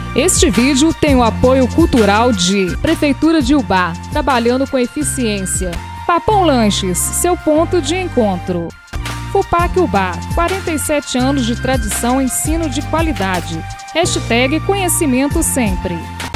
Este vídeo tem o apoio cultural de Prefeitura de Ubá, trabalhando com eficiência. Papão Lanches, seu ponto de encontro. FUPAC Ubá, 47 anos de tradição, ensino de qualidade. Hashtag conhecimento sempre.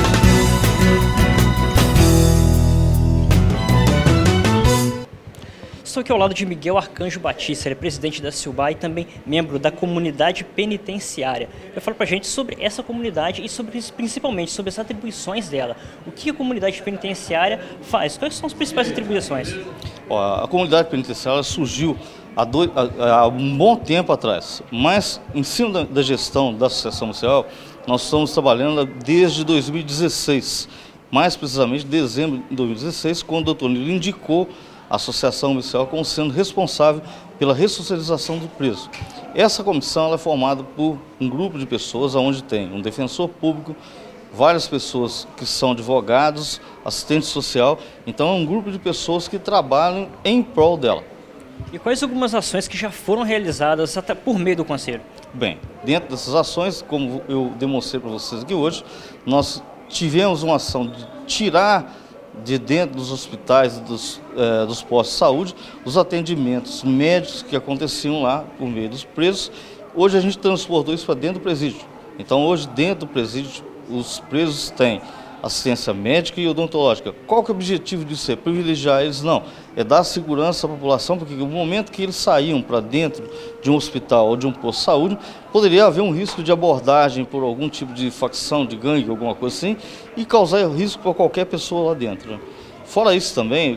Estou aqui ao lado de Miguel Arcanjo Batista, ele é presidente da SIUBA e também membro da comunidade penitenciária. Eu falo pra gente sobre essa comunidade e principalmente sobre as atribuições dela. O que a comunidade penitenciária faz? Quais são as principais atribuições? A comunidade penitenciária surgiu há um bom tempo atrás, mas em cima da gestão da Associação Municipal, nós estamos trabalhando desde 2016, mais precisamente dezembro de 2016, quando o doutor Nilo indicou a Associação Municipal como sendo responsável pela ressocialização do preso. Essa comissão ela é formada por um grupo de pessoas, onde tem um defensor público, várias pessoas que são advogados, assistente social, então é um grupo de pessoas que trabalham em prol dela. E quais algumas ações que já foram realizadas até por meio do Conselho? Bem, dentro dessas ações, como eu demonstrei para vocês aqui hoje, nós tivemos uma ação de tirar de dentro dos hospitais, dos postos de saúde, os atendimentos médicos que aconteciam lá por meio dos presos. Hoje a gente transportou isso para dentro do presídio. Então hoje dentro do presídio os presos têm assistência médica e odontológica. Qual que é o objetivo disso? É privilegiar eles? Não. É dar segurança à população, porque no momento que eles saíam para dentro de um hospital ou de um posto de saúde, poderia haver um risco de abordagem por algum tipo de facção, de gangue, alguma coisa assim, e causar risco para qualquer pessoa lá dentro. Fora isso também,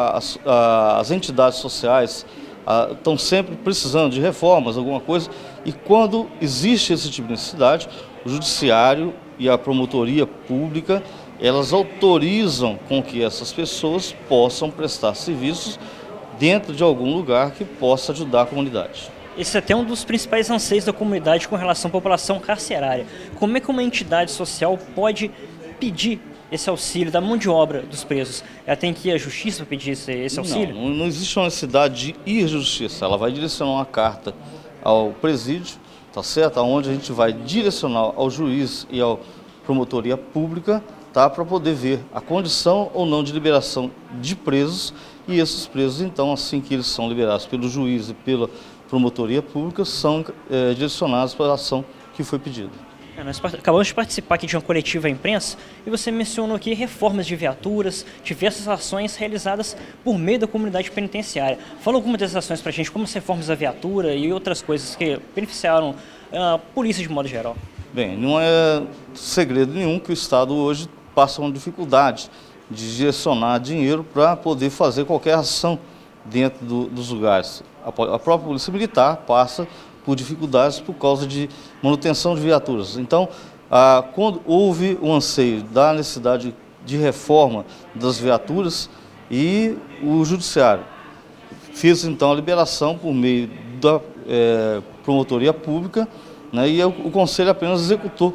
as entidades sociais estão sempre precisando de reformas, alguma coisa, e quando existe esse tipo de necessidade, o judiciário e a promotoria pública, elas autorizam com que essas pessoas possam prestar serviços dentro de algum lugar que possa ajudar a comunidade. Esse é até um dos principais anseios da comunidade com relação à população carcerária. Como é que uma entidade social pode pedir esse auxílio da mão de obra dos presos? Ela tem que ir à justiça para pedir esse auxílio? Não existe uma necessidade de ir à justiça. Ela vai direcionar uma carta ao presídio, tá certo? Onde a gente vai direcionar ao juiz e à promotoria pública, tá? Para poder ver a condição ou não de liberação de presos, e esses presos, então, assim que eles são liberados pelo juiz e pela promotoria pública, são direcionados para a ação que foi pedida. Nós acabamos de participar aqui de uma coletiva à imprensa e você mencionou aqui reformas de viaturas, diversas ações realizadas por meio da comunidade penitenciária. Fala algumas dessas ações para a gente, como as reformas da viatura e outras coisas que beneficiaram a polícia de modo geral. Bem, não é segredo nenhum que o Estado hoje passa uma dificuldade de direcionar dinheiro para poder fazer qualquer ação dentro dos lugares. A própria Polícia Militar passa por dificuldades por causa de manutenção de viaturas. Então, quando houve o anseio da necessidade de reforma das viaturas, e o Judiciário fez então a liberação por meio da promotoria pública, né, e o Conselho apenas executou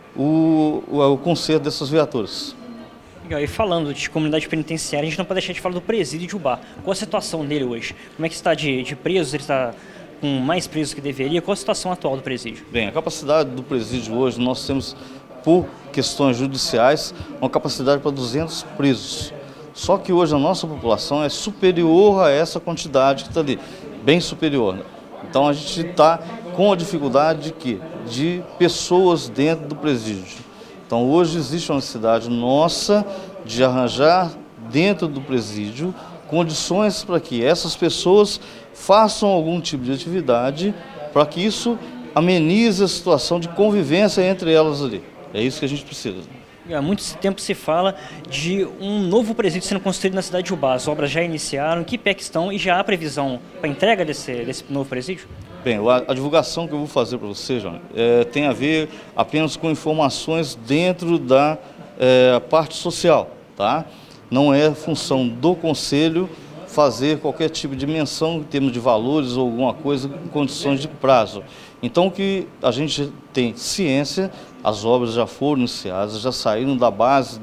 o conserto dessas viaturas. Legal. E falando de comunidade penitenciária, a gente não pode deixar de falar do presídio de Ubá. Qual a situação dele hoje? Como é que está de presos? Ele está com mais presos que deveria? Qual a situação atual do presídio? Bem, a capacidade do presídio hoje, nós temos, por questões judiciais, uma capacidade para 200 presos. Só que hoje a nossa população é superior a essa quantidade que está ali, bem superior. Então a gente está com a dificuldade de pessoas dentro do presídio. Então hoje existe uma necessidade nossa de arranjar dentro do presídio condições para que essas pessoas façam algum tipo de atividade para que isso amenize a situação de convivência entre elas ali. É isso que a gente precisa. Há muito tempo se fala de um novo presídio sendo construído na cidade de Ubá. As obras já iniciaram, que pé que estão e já há previsão para a entrega desse novo presídio? Bem, a divulgação que eu vou fazer para você, João, tem a ver apenas com informações dentro da parte social, tá? Não é função do Conselho fazer qualquer tipo de menção em termos de valores ou alguma coisa em condições de prazo. Então, o que a gente tem ciência, as obras já foram iniciadas, já saíram da base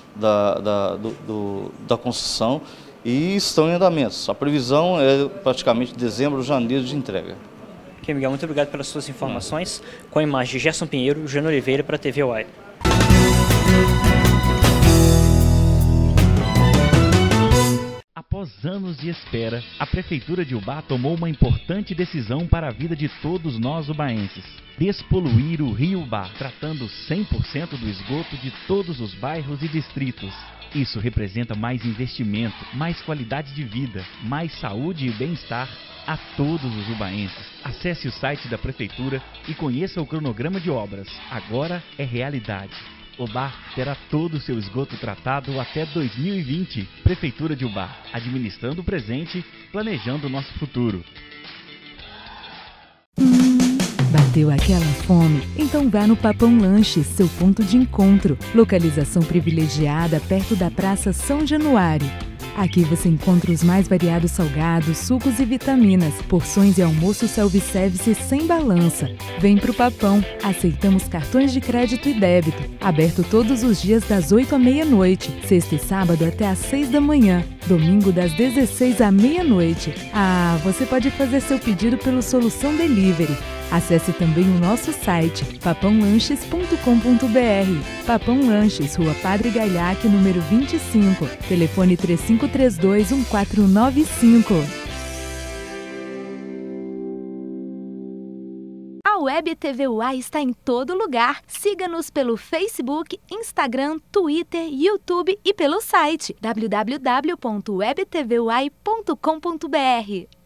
da construção e estão em andamentos. A previsão é praticamente dezembro ou janeiro de entrega. Ok, Miguel, muito obrigado pelas suas informações. Com a imagem de Gerson Pinheiro e Jânio Oliveira para a TV UAI. Após anos de espera, a Prefeitura de Ubá tomou uma importante decisão para a vida de todos nós ubaenses. Despoluir o Rio Ubá, tratando 100% do esgoto de todos os bairros e distritos. Isso representa mais investimento, mais qualidade de vida, mais saúde e bem-estar a todos os ubaenses. Acesse o site da Prefeitura e conheça o cronograma de obras. Agora é realidade. Ubá terá todo o seu esgoto tratado até 2020. Prefeitura de Ubá, administrando o presente, planejando o nosso futuro. Bateu aquela fome? Então vá no Papão Lanches, seu ponto de encontro. Localização privilegiada perto da Praça São Januário. Aqui você encontra os mais variados salgados, sucos e vitaminas, porções e almoço self-service sem balança. Vem pro Papão, aceitamos cartões de crédito e débito. Aberto todos os dias das 8 à meia-noite, sexta e sábado até às 6 da manhã, domingo das 16 à meia-noite. Ah, você pode fazer seu pedido pelo Solução Delivery. Acesse também o nosso site, papãolanches.com.br. Papão Lanches, Rua Padre Galhaque, número 25. Telefone 3532-1495. A Web TV UA está em todo lugar. Siga-nos pelo Facebook, Instagram, Twitter, YouTube e pelo site www.webtvuai.com.br.